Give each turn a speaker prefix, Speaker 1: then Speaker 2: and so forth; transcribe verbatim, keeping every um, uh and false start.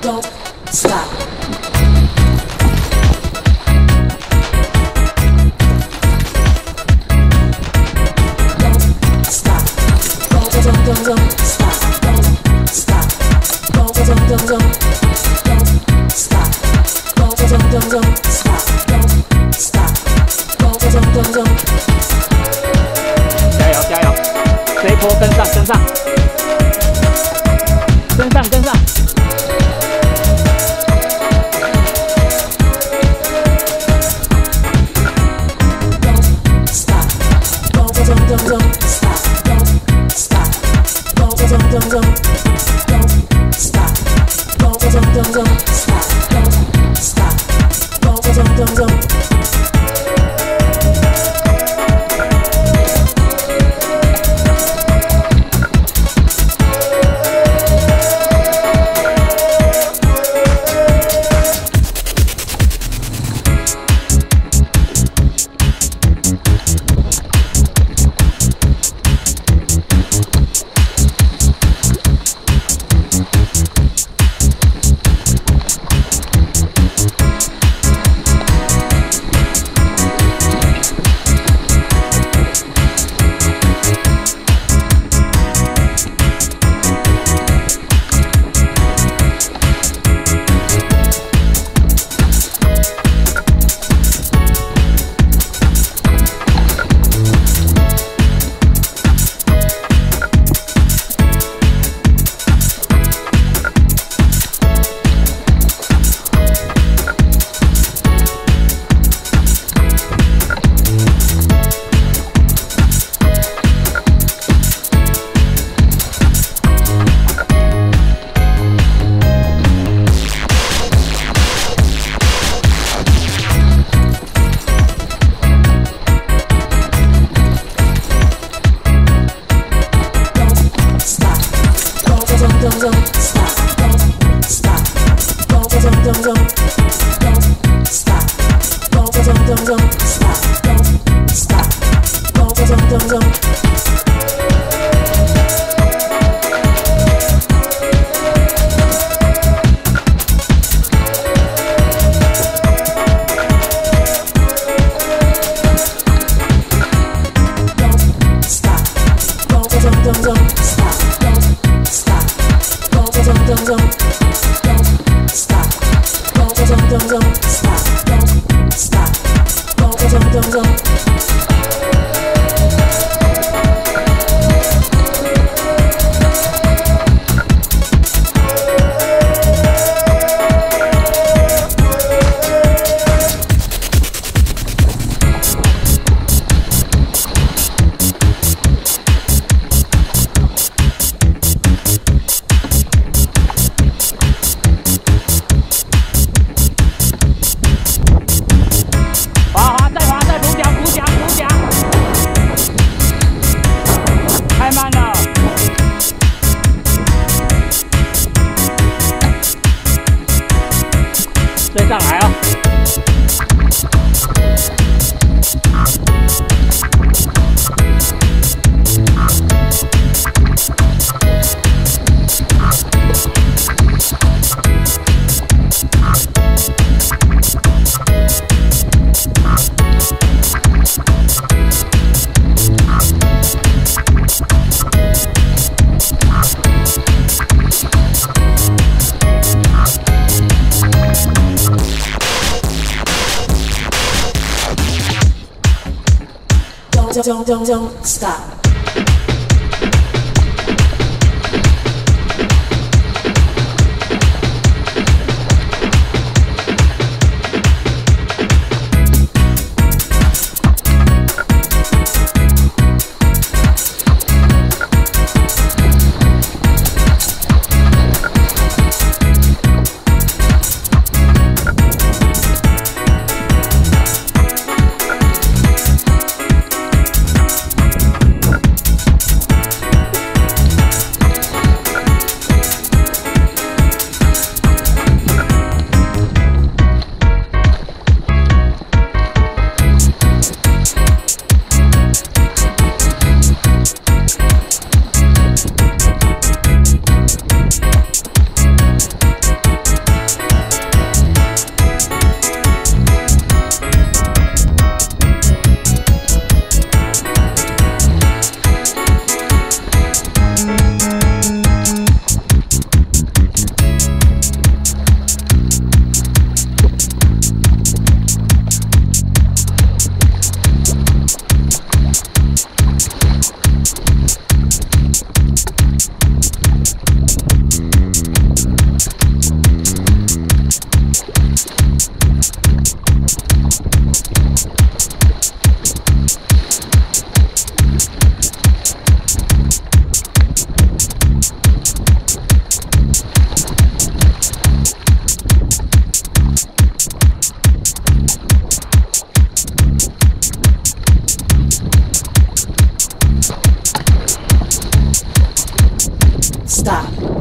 Speaker 1: Don't stop. Don't stop. Don't don't don't don't stop. Don't stop. Don't don't don't don't don't stop. Don't don't don't don't stop. Don't stop. Don't don't don't don't.
Speaker 2: 加油加油！这一波跟上跟上，跟上跟上。
Speaker 1: Don't stop. Don't stop. Don't don't don't don't don't stop. Don't don't don't don't stop. Don't stop. Don't don't don't don't. don't, don't, don't, don't stop. stop.